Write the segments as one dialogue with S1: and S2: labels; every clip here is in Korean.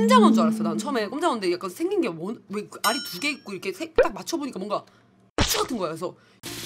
S1: 꼼장어인 줄 알았어. 난 처음에 꼼장어인데 약간 생긴 게 왜 알이 2개 있고 이렇게 딱 맞춰보니까 뭔가 고추 같은 거야. 그래서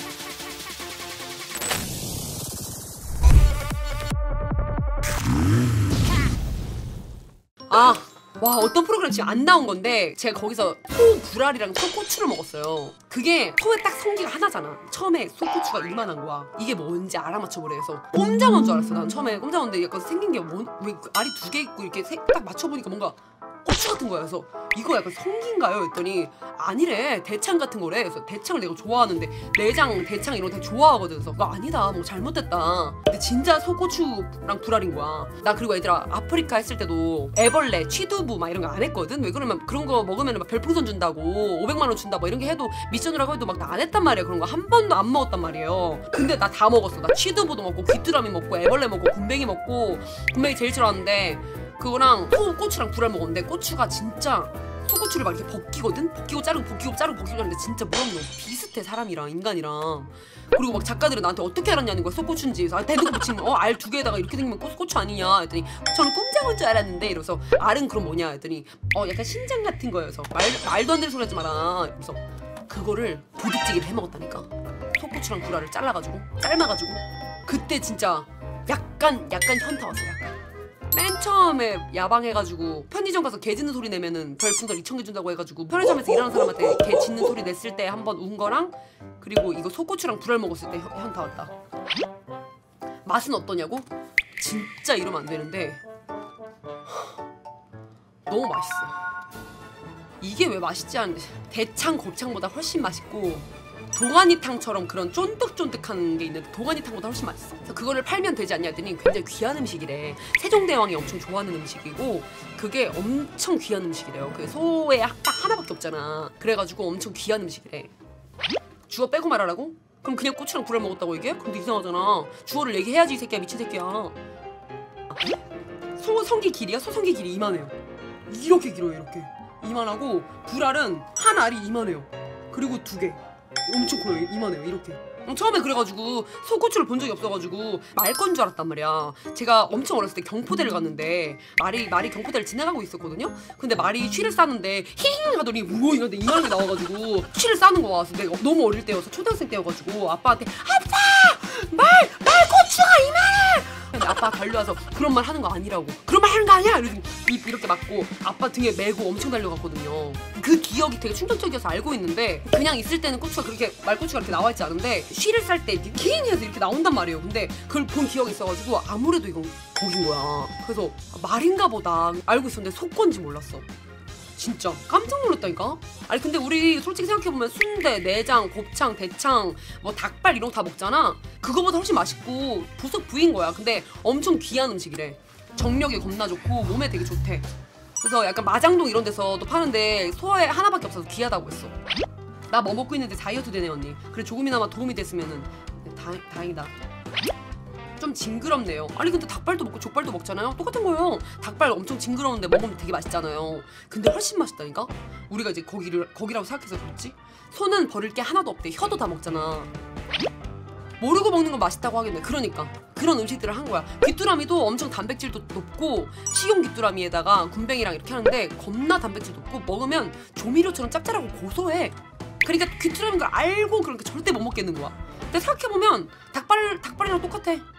S1: 와 어떤 프로그램 지금 안 나온 건데 제가 거기서 소불알이랑 소고추를 먹었어요. 그게 소의 딱 성기가 하나잖아. 처음에 소고추가 이만한 거야. 이게 뭔지 알아맞혀보래 해서 꼼장어인 줄 알았어. 난 처음에 꼼장어인데 약간 생긴 게 왜 알이 2개 있고 이렇게 딱 맞춰보니까 뭔가 고추 같은 거야. 그래서 이거 약간 성기인가요? 했더니 아니래, 대창 같은 거래. 그래서 대창을 내가 좋아하는데 내장, 대창 이런 거 되게 좋아하거든. 그래서 아니다, 뭐 잘못됐다. 근데 진짜 소고추랑 불알인 거야. 나 그리고 얘들아 아프리카 했을 때도 애벌레, 취두부 막 이런 거 안 했거든. 왜 그러면 그런 거 먹으면 막 별풍선 준다고 500만 원 준다 뭐 이런 게 해도 미션이라고 해도 막 나 안 했단 말이야. 그런 거 한 번도 안 먹었단 말이에요. 근데 나 다 먹었어. 나 취두부도 먹고 귀뚜라미 먹고 애벌레 먹고 곰뱅이 먹고, 곰뱅이 제일 싫어하는데 그거랑 소고추랑 불알 먹었는데 고추가 진짜 소고추를 막 이렇게 벗기거든? 벗기고 자르고 벗기고 자르고 벗기고 하는데 진짜 모양이 너무 비슷해. 사람이랑 인간이랑. 그리고 막 작가들은 나한테 어떻게 알았냐는 거야 소고추인지. 그래서 대놓고 붙이면 알 2개에다가 이렇게 생기면 고추 아니냐 했더니 저는 꼼장어인 줄 알았는데 이러면서 알은 그럼 뭐냐 했더니 약간 신장 같은 거여서 말도 안 되는 소리 하지 마라. 그래서 그거를 부대찌개를 해먹었다니까. 소고추랑 불알을 잘라가지고 삶아가지고. 그때 진짜 약간 현타 왔어. 약간 맨 처음에 야방해가지고 편의점 가서 개 짖는 소리 내면은 별풍선 2,000개 준다고 해가지고 편의점에서 일하는 사람한테 개 짖는 소리 냈을 때 한 번 운 거랑, 그리고 이거 소고추랑 불알 먹었을 때 현타 왔다. 맛은 어떠냐고? 진짜 이러면 안 되는데 너무 맛있어. 이게 왜 맛있지 않은데 대창, 곱창보다 훨씬 맛있고 동아리탕처럼 그런 쫀득쫀득한 게 있는데 동아리탕보다 훨씬 맛있어. 그래서 그거를 팔면 되지 않냐 했더니 굉장히 귀한 음식이래. 세종대왕이 엄청 좋아하는 음식이고 그게 엄청 귀한 음식이래요. 그 소에 딱 하나밖에 없잖아. 그래가지고 엄청 귀한 음식이래. 주어 빼고 말하라고? 그럼 그냥 고추랑 불알 먹었다고 얘기해? 그럼 이상하잖아. 주어를 얘기해야지 이 새끼야. 미친 새끼야. 소성기 길이야? 소성기 길이 이만해요. 이렇게 길어요. 이렇게 이만하고 불알은 한 알이 이만해요. 그리고 2개 엄청 커요. 이만해요. 이렇게. 처음에 그래가지고 소고추를 본 적이 없어가지고 말 건 줄 알았단 말이야. 제가 엄청 어렸을 때 경포대를 갔는데 말이 경포대를 지나가고 있었거든요. 근데 말이 쉬를 싸는데 힝 하더니 우와 이런데 이만한 게 나와가지고 쉬를 싸는 거야. 그래서 내가 너무 어릴 때여서 초등학생 때여가지고 아빠한테 아빠! 말 고추가 이만해! 근데 아빠가 달려와서 그런 말 하는 거 아니라고. 그런 말 하는 거 아니야! 이러더니 입 이렇게 막고 아빠 등에 메고 엄청 달려갔거든요. 그 기억이 되게 충격적이어서 알고 있는데 그냥 있을 때는 고추가 그렇게 말고추가 이렇게 나와있지 않은데 쉬를 쌀 때 킹 해서 이렇게 나온단 말이에요. 근데 그걸 본 기억이 있어가지고 아무래도 이건 거긴 거야. 그래서 말인가 보다 알고 있었는데 속건지 몰랐어. 진짜 깜짝 놀랐다니까. 아니 근데 우리 솔직히 생각해보면 순대, 내장, 곱창, 대창, 뭐 닭발 이런 거 다 먹잖아. 그거보다 훨씬 맛있고 부속 부위인 거야. 근데 엄청 귀한 음식이래. 정력이 겁나 좋고 몸에 되게 좋대. 그래서 약간 마장동 이런 데서도 파는데 소에 하나밖에 없어서 귀하다고 했어. 나 뭐 먹고 있는데 다이어트 되네 언니. 그래 조금이나마 도움이 됐으면은 다행이다. 좀 징그럽네요. 아니 근데 닭발도 먹고 족발도 먹잖아요. 똑같은 거예요. 닭발 엄청 징그러운데 먹으면 되게 맛있잖아요. 근데 훨씬 맛있다니까? 우리가 이제 거기라고 생각해서 그렇지? 소는 버릴 게 하나도 없대. 혀도 다 먹잖아. 모르고 먹는 건 맛있다고 하겠네. 그러니까 그런 음식들을 한 거야. 귀뚜라미도 엄청 단백질도 높고 식용 귀뚜라미에다가 곰뱅이랑 이렇게 하는데 겁나 단백질 높고 먹으면 조미료처럼 짭짤하고 고소해. 그러니까 귀뚜라미인 걸 알고 그러니까 절대 못 먹겠는 거야. 근데 생각해보면 닭발이랑 똑같아.